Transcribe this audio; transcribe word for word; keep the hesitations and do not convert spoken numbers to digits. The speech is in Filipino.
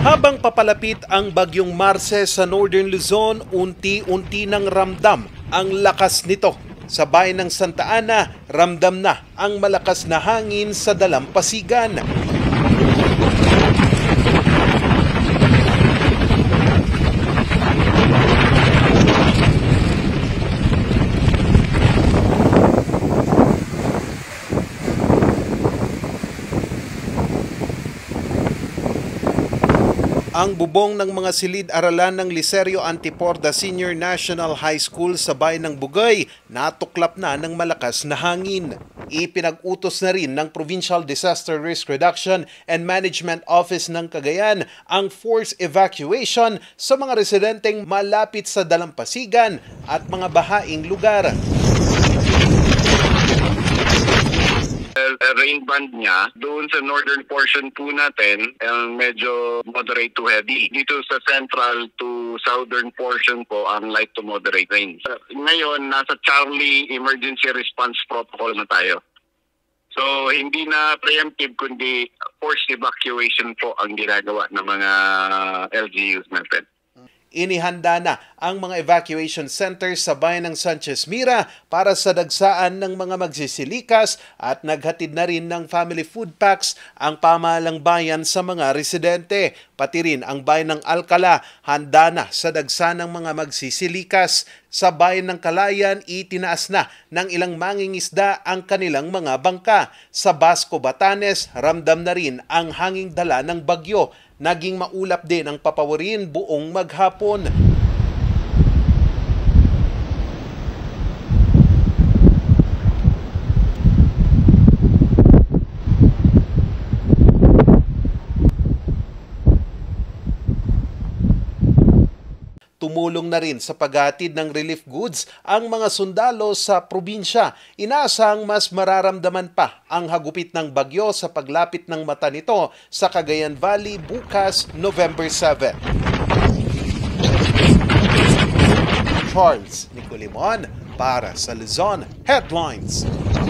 Habang papalapit ang bagyong Marce sa Northern Luzon, unti-unti nang ramdam ang lakas nito. Sa bayan ng Santa Ana, ramdam na ang malakas na hangin sa dalampasigan. Ang bubong ng mga silid-aralan ng Licerio Antiporda Senior National High School sa bayan ng Bugay natuklap na ng malakas na hangin. Ipinag-utos na rin ng Provincial Disaster Risk Reduction and Management Office ng Cagayan ang forced evacuation sa mga residenteng malapit sa dalampasigan at mga bahaing lugar. Rain band niya doon sa northern portion po natin ang medyo moderate to heavy. Dito sa central to southern portion po ang light to moderate rain. Ngayon nasa Charlie Emergency Response Protocol na tayo. So hindi na preemptive kundi forced evacuation po ang ginagawa ng mga L G Us natin. Inihanda na ang mga evacuation centers sa bayan ng Sanchez Mira para sa dagsaan ng mga magsisilikas at naghatid na rin ng family food packs ang pamahalang bayan sa mga residente. Pati rin ang bayan ng Alcala handa na sa dagsaan ng mga magsisilikas. Sa bayan ng Calayan, itinaas na ng ilang mangingisda ang kanilang mga bangka. Sa Basco, Batanes, ramdam na rin ang hanging dala ng bagyo. Naging maulap din ang papawirin buong maghapon. Tumulong na rin sa paghatid ng relief goods ang mga sundalo sa probinsya. Inaasang mas mararamdaman pa ang hagupit ng bagyo sa paglapit ng mata nito sa Cagayan Valley bukas November seven. Charles Nicolimon para sa Luzon Headlines.